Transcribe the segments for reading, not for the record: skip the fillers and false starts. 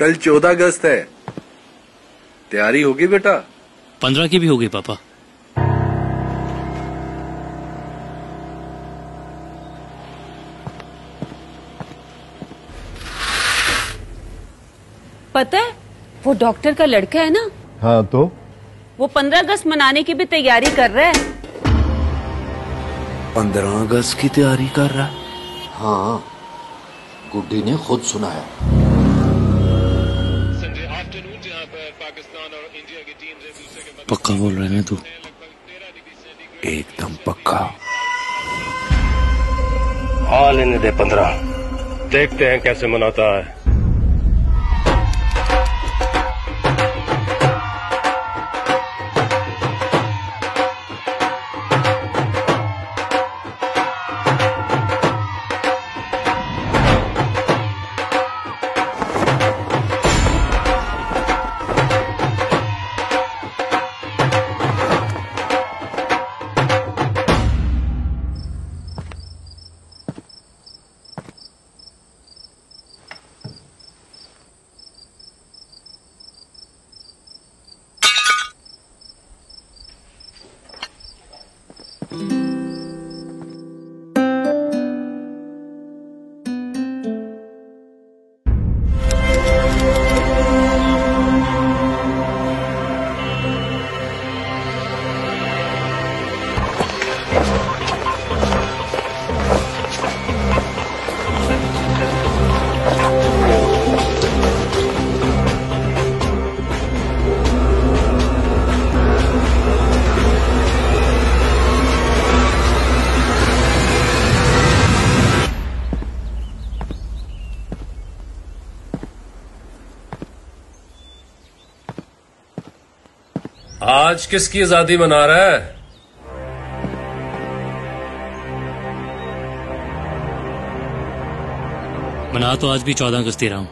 कल 14 अगस्त है, तैयारी होगी बेटा? 15 की भी होगी पापा। पता है वो डॉक्टर का लड़का है ना? हाँ तो वो 15 अगस्त मनाने की भी तैयारी कर रहा है। 15 अगस्त की तैयारी कर रहा है? हाँ, गुड्डी ने खुद सुनाया। पक्का बोल रहे हैं तू? एकदम पक्का। हाँ लेने दे 15, देखते हैं कैसे मनाता है। आज किसकी आजादी मना रहा है? मना तो आज भी 14 अगस्त ही रहा हूं।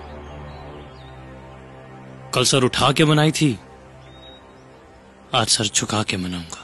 कल सर उठा के मनाई थी, आज सर झुका के मनाऊंगा।